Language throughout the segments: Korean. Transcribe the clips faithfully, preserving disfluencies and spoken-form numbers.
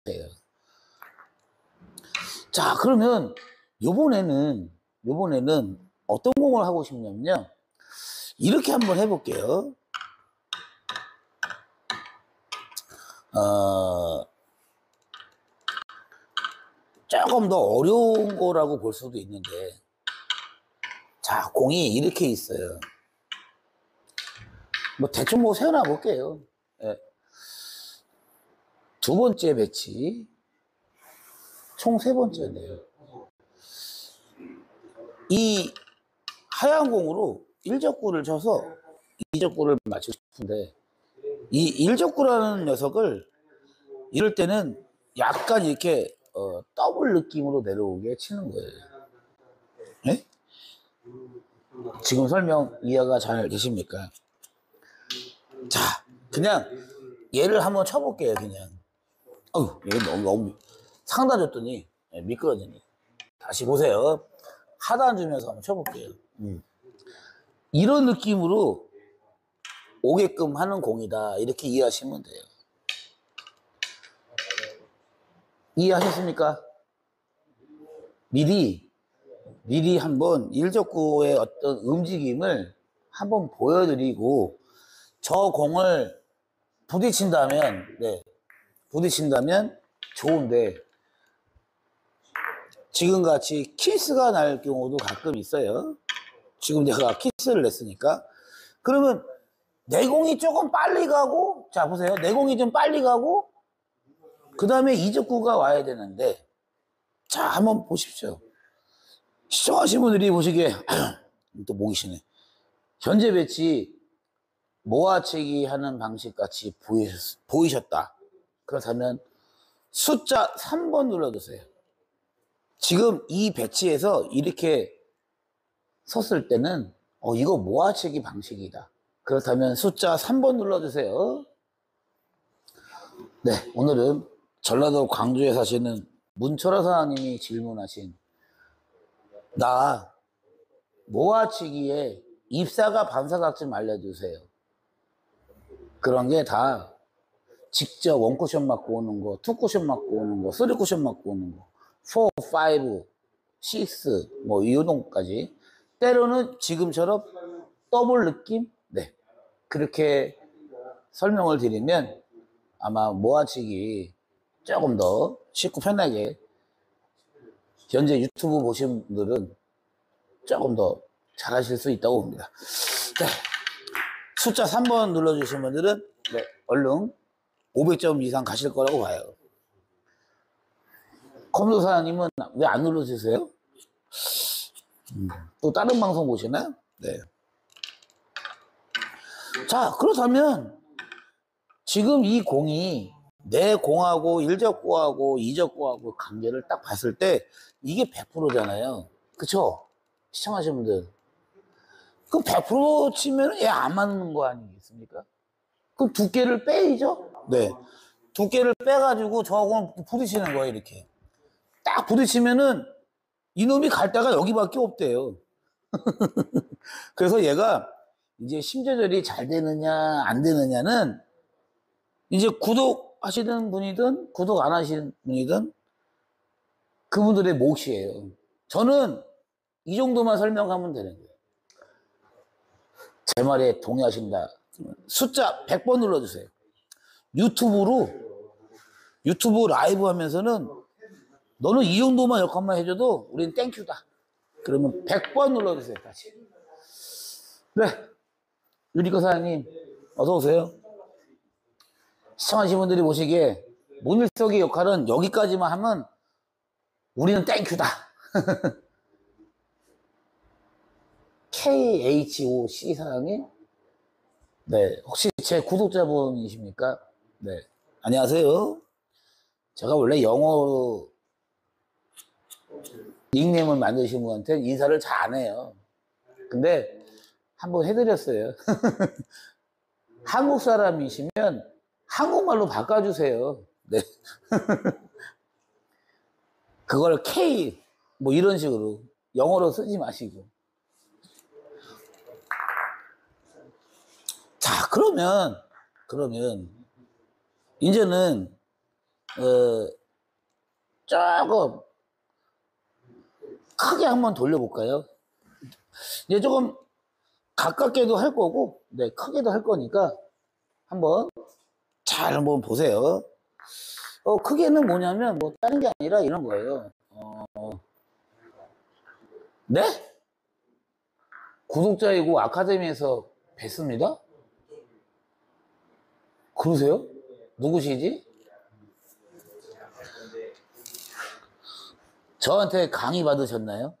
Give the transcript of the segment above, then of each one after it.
자, 그러면 요번에는 요번에는 어떤 공을 하고 싶냐면요, 이렇게 한번 해볼게요. 어, 조금 더 어려운 거라고 볼 수도 있는데, 자, 공이 이렇게 있어요. 뭐 대충 뭐 세워놔 볼게요. 예. 두 번째 배치, 총 세 번째네요. 이 하얀 공으로 일적구를 쳐서 이적구를 맞추고 싶은데, 이 일적구라는 녀석을 이럴 때는 약간 이렇게 어, 더블 느낌으로 내려오게 치는 거예요. 네? 지금 설명 이해가 잘 되십니까? 자, 그냥 얘를 한번 쳐볼게요. 그냥 어우, 얘 너무 너무 상단 줬더니 미끄러지니. 다시 보세요. 하단 주면서 한번 쳐볼게요. 음. 이런 느낌으로 오게끔 하는 공이다, 이렇게 이해하시면 돼요. 이해하셨습니까? 미리 미리 한번 일적구의 어떤 움직임을 한번 보여드리고, 저 공을 부딪힌다면, 네, 부딪힌다면 좋은데, 지금같이 키스가 날 경우도 가끔 있어요. 지금 내가 키스를 냈으니까. 그러면 내 공이 조금 빨리 가고, 자 보세요, 내 공이 좀 빨리 가고 그 다음에 이적구가 와야 되는데, 자 한번 보십시오. 시청하신 분들이 보시기에 또 목이 쉬네. 현재 배치 모아치기 하는 방식 같이 보이셨다. 그렇다면 숫자 삼 번 눌러주세요. 지금 이 배치에서 이렇게 섰을 때는 어 이거 모아치기 방식이다. 그렇다면 숫자 삼 번 눌러주세요. 네, 오늘은 전라도 광주에 사시는 문철아 사장님이 질문하신, 나 모아치기에 입사가 반사각 좀 알려주세요. 그런 게 다 직접 원쿠션 맞고 오는 거, 투쿠션 맞고 오는 거, 쓰리쿠션 맞고 오는 거, 사, 오, 육, 뭐 이용까지, 때로는 지금처럼 더블 느낌? 네, 그렇게 설명을 드리면 아마 모아치기 조금 더 쉽고 편하게, 현재 유튜브 보신 분들은 조금 더 잘하실 수 있다고 봅니다. 자, 숫자 삼 번 눌러주신 분들은 네, 얼른 오백 점 이상 가실 거라고 봐요. 컴퓨터 사장님은 왜 안 눌러주세요? 음, 또 다른 방송 보시나? 네. 자, 그렇다면 지금 이 공이 내 공하고 일적구하고 이적구하고 관계를 딱 봤을 때 이게 백 퍼센트잖아요. 그쵸? 시청하신 분들. 그럼 백 퍼센트 치면 얘 안 맞는 거 아니겠습니까? 그럼 두께를 빼야죠? 네. 두께를 빼가지고 저하고 부딪히는 거예요, 이렇게. 딱 부딪히면은 이놈이 갈 데가 여기밖에 없대요. 그래서 얘가 이제 힘 조절이 잘 되느냐, 안 되느냐는 이제 구독하시는 분이든 구독 안 하시는 분이든 그분들의 몫이에요. 저는 이 정도만 설명하면 되는 거예요. 제 말에 동의하신다. 숫자 백 번 눌러주세요. 유튜브로, 유튜브 라이브 하면서는 너는 이 정도만 역할만 해줘도 우린 땡큐다. 그러면 백 번 눌러주세요, 다시. 네. 유리코 사장님, 어서오세요. 시청하신 분들이 보시기에 문일석의 역할은 여기까지만 하면 우리는 땡큐다. 케이에이치오씨 사장님? 네. 혹시 제 구독자분이십니까? 네. 안녕하세요. 제가 원래 영어 닉네임을 만드신 분한테 인사를 잘 안 해요. 근데 한번 해드렸어요. 한국 사람이시면 한국말로 바꿔주세요. 네. 그걸 K 뭐 이런 식으로 영어로 쓰지 마시고. 자, 그러면 그러면 이제는 어, 조금 크게 한번 돌려볼까요? 이제 조금 가깝게도 할 거고, 네, 크게도 할 거니까 한번 잘 한번 보세요. 어, 크게는 뭐냐면 뭐 다른 게 아니라 이런 거예요. 어, 네? 구독자이고 아카데미에서 뵀습니다? 그러세요? 누구시지? 저한테 강의 받으셨나요?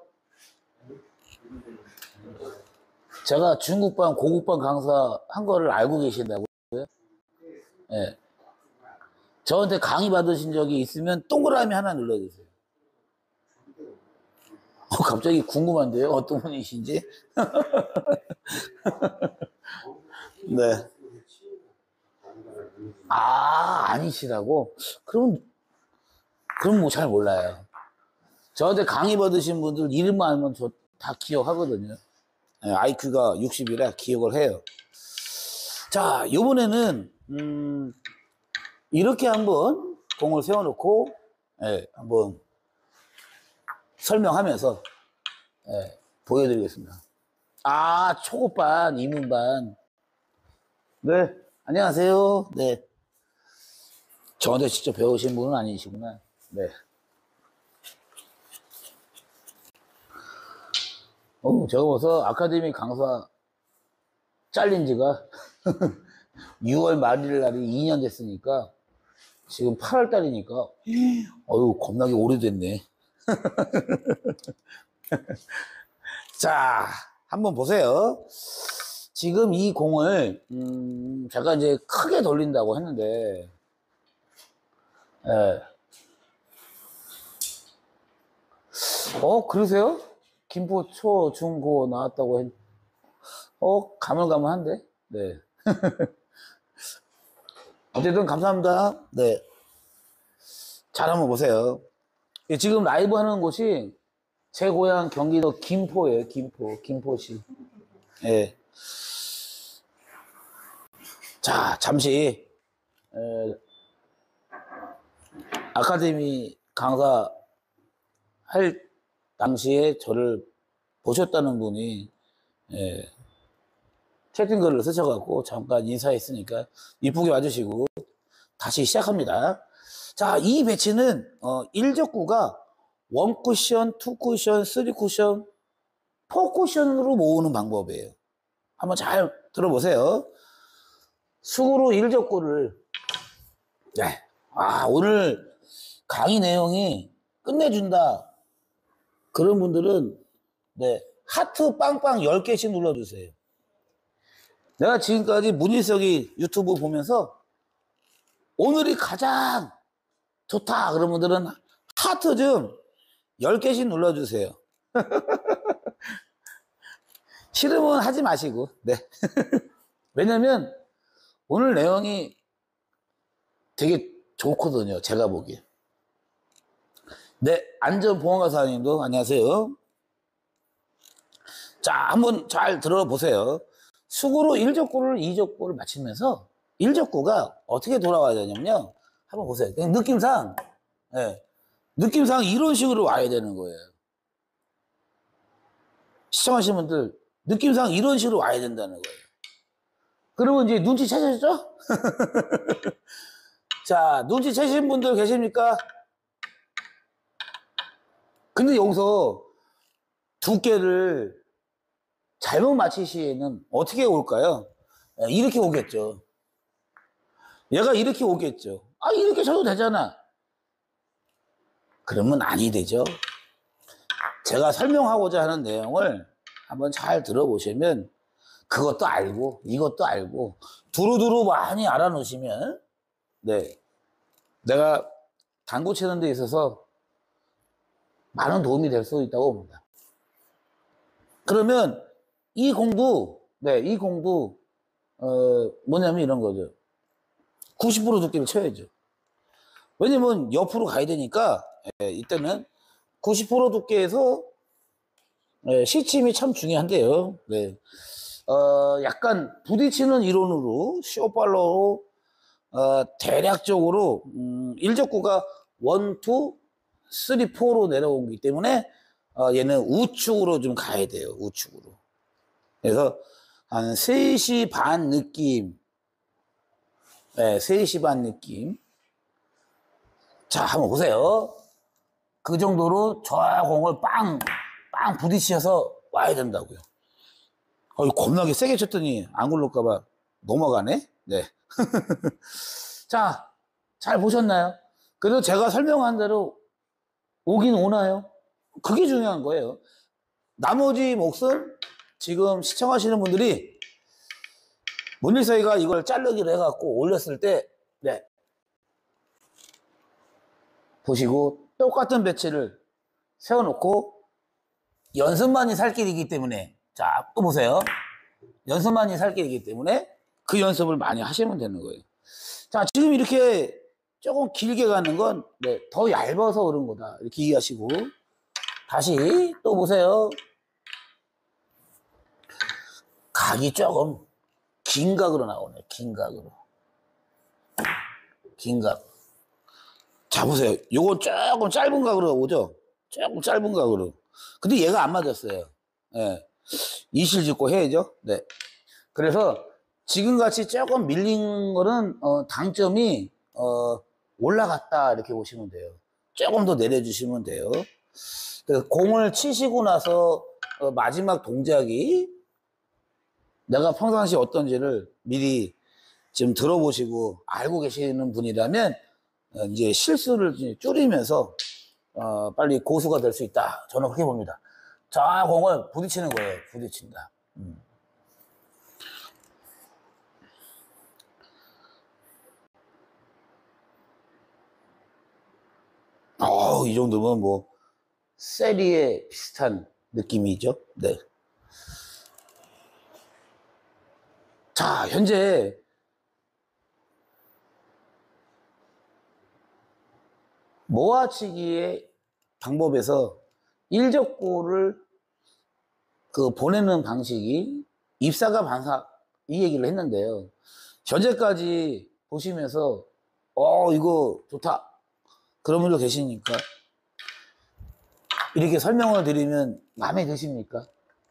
제가 중국반, 고국반 강사 한 거를 알고 계신다고요? 네. 저한테 강의 받으신 적이 있으면 동그라미 하나 눌러주세요. 어, 갑자기 궁금한데요? 어떤 분이신지? 네. 아, 아니시라고? 그럼, 그럼 뭐 잘 몰라요. 저한테 강의 받으신 분들 이름만 알면 저 다 기억하거든요. 네, 아이큐가 육십이라 기억을 해요. 자, 요번에는, 음, 이렇게 한번 공을 세워놓고, 네, 한번 설명하면서, 네, 보여드리겠습니다. 아, 초급반, 입문반. 네, 안녕하세요. 네. 저한테 직접 배우신 분은 아니시구나. 네. 어, 제가 벌써 아카데미 강사 잘린 지가 유월 말일 날이 이 년 됐으니까 지금 팔월 달이니까 어휴 겁나게 오래됐네. 자, 한번 보세요. 지금 이 공을 음, 제가 이제 크게 돌린다고 했는데 예. 어 그러세요? 김포 초, 중, 고 나왔다고 했 어 가물가물한데? 네. 어쨌든 감사합니다. 네. 잘 한번 보세요. 지금 라이브 하는 곳이 제 고향 경기도 김포예요. 김포, 김포시. 예. 자, 잠시 에, 아카데미 강사 할 당시에 저를 보셨다는 분이 예, 채팅글을 쓰셔갖고 잠깐 인사했으니까 이쁘게 와주시고 다시 시작합니다. 자, 이 배치는 어, 일적구가 일 쿠션, 이 쿠션, 삼 쿠션, 사 쿠션으로 모으는 방법이에요. 한번 잘 들어보세요. 수구로 일적구를 네. 아, 오늘 강의 내용이 끝내준다. 그런 분들은 네, 하트 빵빵 열 개씩 눌러주세요. 내가 지금까지 문일석이 유튜브 보면서 오늘이 가장 좋다 그런 분들은 하트 좀 열 개씩 눌러주세요. 싫으면 하지 마시고. 네. 왜냐면 오늘 내용이 되게 좋거든요. 제가 보기에. 네, 안전보안가사님도 안녕하세요. 자, 한번 잘 들어보세요. 수구로 일적구를 이적구를 맞추면서 일적구가 어떻게 돌아와야 되냐면요. 한번 보세요. 느낌상, 네, 느낌상 이런 식으로 와야 되는 거예요. 시청하시는 분들, 느낌상 이런 식으로 와야 된다는 거예요. 그러면 이제 눈치 채셨죠? 자, 눈치 채신 분들 계십니까? 근데 여기서 두께를 잘못 맞힐 시에는 어떻게 올까요? 이렇게 오겠죠. 얘가 이렇게 오겠죠. 아, 이렇게 쳐도 되잖아. 그러면 아니 되죠. 제가 설명하고자 하는 내용을 한번 잘 들어보시면 그것도 알고 이것도 알고 두루두루 많이 알아놓으시면 네, 내가 당구 치는 데 있어서 많은 도움이 될 수 있다고 봅니다. 그러면 이 공도 네, 이 공도 어, 뭐냐면 이런 거죠. 구십 퍼센트 두께를 쳐야죠. 왜냐면 옆으로 가야 되니까 예, 이때는 구십 퍼센트 두께에서 예, 시침이 참 중요한데요. 네. 어, 약간 부딪히는 이론으로 쇼팔로우 어, 대략적으로 음, 일적구가 일, 이, 삼, 사로 내려오기 때문에 어, 얘는 우측으로 좀 가야 돼요. 우측으로. 그래서 한 세 시 반 느낌. 네, 세 시 반 느낌. 자, 한번 보세요. 그 정도로 저 공을 빵, 빵 부딪혀서 와야 된다고요. 어, 겁나게 세게 쳤더니 안 굴러올까봐 넘어가네? 네. 자, 잘 보셨나요? 그래도 제가 설명한 대로 오긴 오나요? 그게 중요한 거예요. 나머지 몫은 지금 시청하시는 분들이 문일서이가 이걸 자르기로 해갖고 올렸을 때, 네. 보시고 똑같은 배치를 세워놓고 연습만이 살 길이기 때문에, 자, 또 보세요. 연습만이 살 길이기 때문에 그 연습을 많이 하시면 되는 거예요. 자, 지금 이렇게 조금 길게 가는 건, 네, 더 얇아서 그런 거다. 이렇게 이해하시고. 다시 또 보세요. 각이 조금 긴 각으로 나오네. 긴 각으로. 긴 각. 자, 보세요. 요건 조금 짧은 각으로 오죠? 조금 짧은 각으로. 근데 얘가 안 맞았어요. 네. 이실 짓고 해야죠. 네. 그래서 지금 같이 조금 밀린 거는, 어, 당점이, 어, 올라갔다. 이렇게 보시면 돼요. 조금 더 내려주시면 돼요. 공을 치시고 나서, 어, 마지막 동작이 내가 평상시 어떤지를 미리 지금 들어보시고 알고 계시는 분이라면, 어, 이제 실수를 줄이면서, 어, 빨리 고수가 될 수 있다. 저는 그렇게 봅니다. 자, 공을 부딪히는 거예요. 부딪힌다. 음. 어, 이 정도면 뭐, 세리에 비슷한 느낌이죠. 네. 자, 현재, 모아치기의 방법에서 일적구를 그 보내는 방식이 입사가 반사, 이 얘기를 했는데요. 현재까지 보시면서, 어, 이거 좋다. 그런 분도 계시니까. 이렇게 설명을 드리면 마음에 드십니까?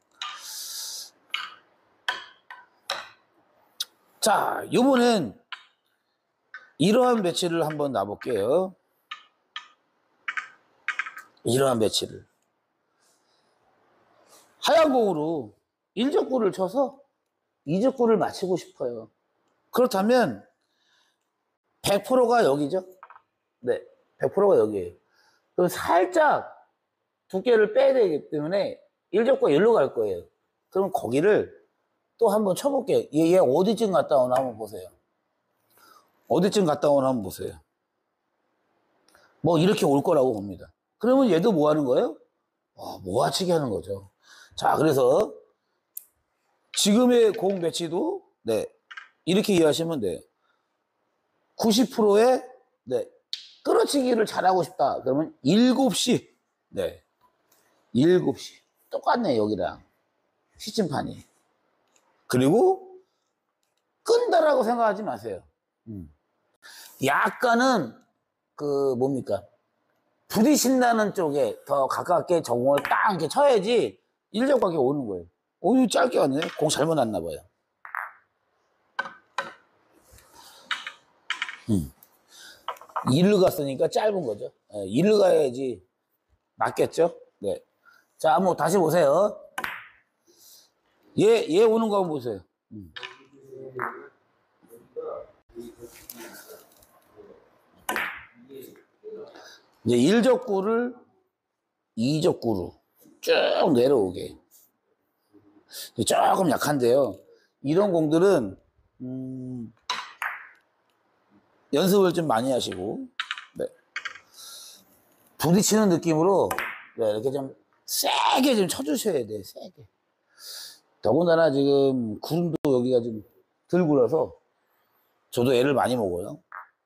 자, 요번엔 이러한 배치를 한번 놔볼게요. 이러한 배치를. 하얀 공으로 일적구를 쳐서 이적구를 맞히고 싶어요. 그렇다면 백 퍼센트가 여기죠? 네, 백 퍼센트가 여기에요. 그럼 살짝 두께를 빼야 되기 때문에 일적구가 여기로 갈 거예요. 그럼 거기를 또 한번 쳐볼게요. 얘, 얘 어디쯤 갔다 오나 한번 보세요. 어디쯤 갔다 오나 한번 보세요. 뭐 이렇게 올 거라고 봅니다. 그러면 얘도 뭐 하는 거예요? 어, 모아치기 하는 거죠. 자, 그래서 지금의 공 배치도, 네, 이렇게 이해하시면 돼요. 구십 퍼센트의, 네, 끌어치기를 잘하고 싶다. 그러면 일곱 시, 네, 일곱 시. 똑같네, 여기랑. 시침판이. 그리고 끈다라고 생각하지 마세요. 음. 약간은, 그, 뭡니까? 부딪힌다는 쪽에 더 가깝게 저공을 딱 이렇게 쳐야지 일적각이 오는 거예요. 오, 이거 짧게 왔네. 공 잘못 났나 봐요. 음. 이를 갔으니까 짧은 거죠. 네, 이를 가야지 맞겠죠? 네. 자, 한번 다시 보세요. 얘, 얘 오는 거 한번 보세요. 음. 이제 일적구를 이적구로 쭉 내려오게. 조금 약한데요. 이런 공들은, 음, 연습을 좀 많이 하시고, 네. 부딪히는 느낌으로, 네, 이렇게 좀 세게 좀 쳐주셔야 돼요. 세게. 더군다나 지금 구름도 여기가 좀 들고라서 저도 애를 많이 먹어요.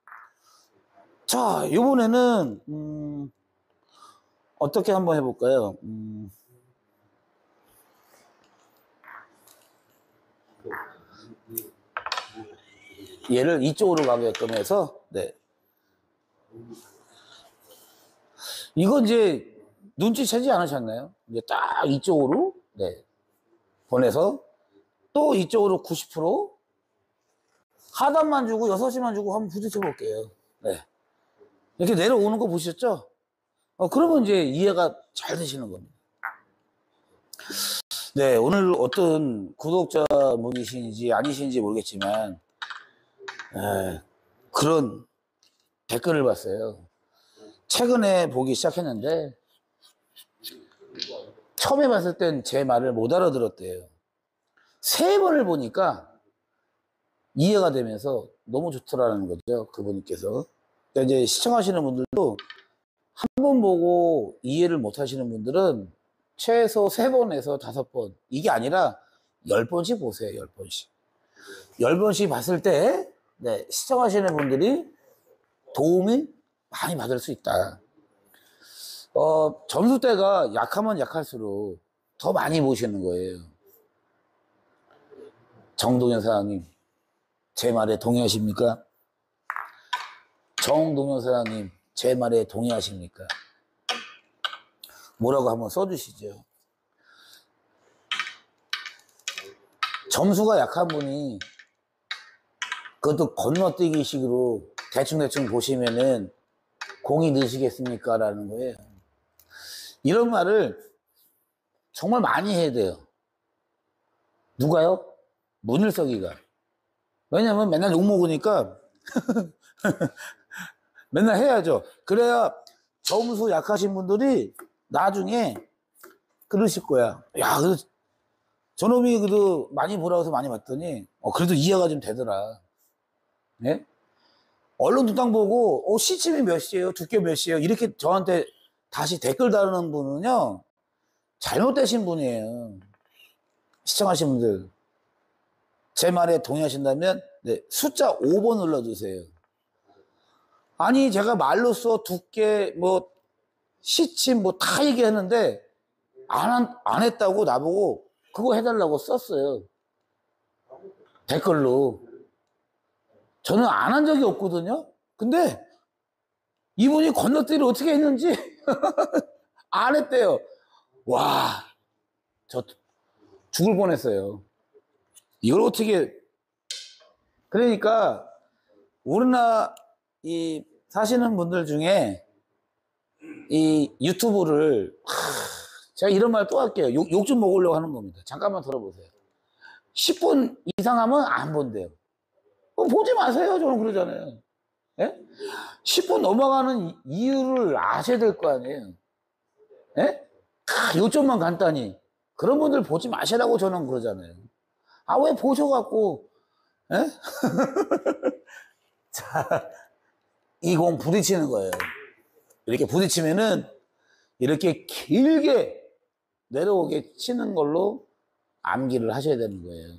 자, 이번에는 음, 어떻게 한번 해볼까요? 음, 얘를 이쪽으로 가게끔 해서, 네. 이건 이제 눈치채지 않으셨나요? 이제 딱 이쪽으로, 네. 보내서 또 이쪽으로 구십 퍼센트 하단만 주고 여섯 시만 주고 한번 부딪혀 볼게요. 네. 이렇게 내려오는 거 보셨죠? 어, 그러면 이제 이해가 잘 되시는 겁니다. 네, 오늘 어떤 구독자분이신지 아니신지 모르겠지만, 에, 그런 댓글을 봤어요. 최근에 보기 시작했는데, 처음에 봤을 땐 제 말을 못 알아들었대요. 세 번을 보니까 이해가 되면서 너무 좋더라는 거죠, 그분께서. 그러니까 이제 시청하시는 분들도 한 번 보고 이해를 못 하시는 분들은 최소 세 번에서 다섯 번, 이게 아니라 열 번씩 보세요, 열 번씩. 열 번씩 봤을 때, 네, 시청하시는 분들이 도움이 많이 받을 수 있다. 어, 점수대가 약하면 약할수록 더 많이 보시는 거예요. 정동현 사장님, 제 말에 동의하십니까? 정동현 사장님, 제 말에 동의하십니까? 뭐라고 한번 써주시죠. 점수가 약한 분이 그것도 건너뛰기 식으로 대충대충 보시면은 공이 넣으시겠습니까? 라는 거예요. 이런 말을 정말 많이 해야 돼요. 누가요? 문일석이가. 왜냐면 맨날 욕먹으니까 맨날 해야죠. 그래야 점수 약하신 분들이 나중에 그러실 거야. 야, 그 저놈이 그래도 많이 보라고 해서 많이 봤더니 어, 그래도 이해가 좀 되더라. 네? 얼른 두당 보고 어, 시침이 몇 시에요? 두께 몇 시에요? 이렇게 저한테 다시 댓글 다루는 분은요, 잘못되신 분이에요. 시청하신 분들, 제 말에 동의하신다면 네, 숫자 오 번 눌러주세요. 아니 제가 말로써 두께 뭐 시침 뭐 다 얘기했는데 안, 안 했다고 나보고 그거 해달라고 썼어요. 댓글로. 저는 안 한 적이 없거든요. 근데 이분이 건너뛰기를 어떻게 했는지 안 했대요. 와, 저 죽을 뻔했어요. 이걸 어떻게. 그러니까 우리나라 이 사시는 분들 중에 이 유튜브를, 하, 제가 이런 말 또 할게요. 욕, 욕 좀 먹으려고 하는 겁니다. 잠깐만 들어보세요. 십 분 이상 하면 안 본대요. 그럼 보지 마세요. 저는 그러잖아요. 예? 십 분 넘어가는 이유를 아셔야 될 거 아니에요. 예? 아, 요점만 간단히. 그런 분들 보지 마시라고 저는 그러잖아요. 아, 왜 보셔갖고, 예? 자, 이 공 부딪히는 거예요. 이렇게 부딪히면은 이렇게 길게 내려오게 치는 걸로 암기를 하셔야 되는 거예요.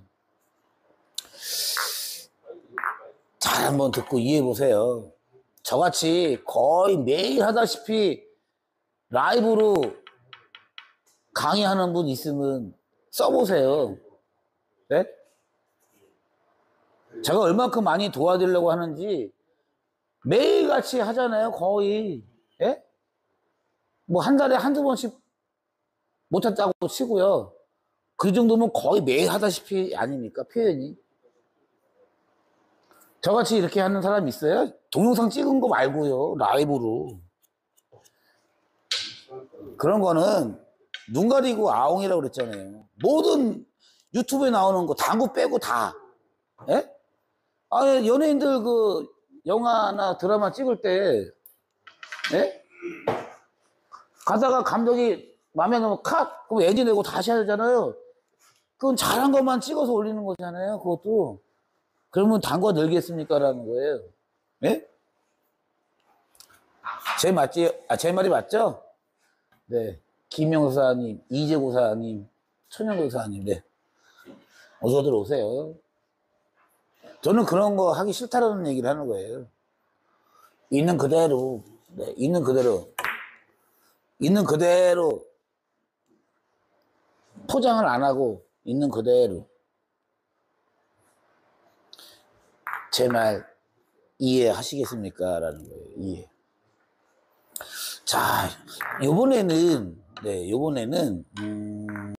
잘 한번 듣고 이해해 보세요. 저같이 거의 매일 하다시피 라이브로 강의하는 분 있으면 써보세요. 네? 제가 얼마큼 많이 도와드리려고 하는지 매일같이 하잖아요, 거의. 예? 뭐 한 달에 한두 번씩 못했다고 치고요. 그 정도면 거의 매일 하다시피 아닙니까, 표현이. 저같이 이렇게 하는 사람 있어요? 동영상 찍은 거 말고요, 라이브로. 그런 거는 눈 가리고 아웅이라고 그랬잖아요. 모든 유튜브에 나오는 거 당구 빼고 다. 예? 아, 연예인들 그 영화나 드라마 찍을 때, 예? 가다가 감독이 마음에 들면 컷! 그럼 엔진 내고 다시 하잖아요. 그건 잘한 것만 찍어서 올리는 거잖아요, 그것도. 그러면 당구가 늘겠습니까? 라는 거예요. 예? 제 맞지? 아, 제 말이 맞죠? 네. 김영사님, 이재고사님, 천연고사님, 네. 어서들 오세요. 저는 그런 거 하기 싫다라는 얘기를 하는 거예요. 있는 그대로, 네, 있는 그대로, 있는 그대로 포장을 안 하고 있는 그대로. 제 말 이해하시겠습니까? 라는 거예요. 이해. 자, 요번에는, 네, 요번에는, 음,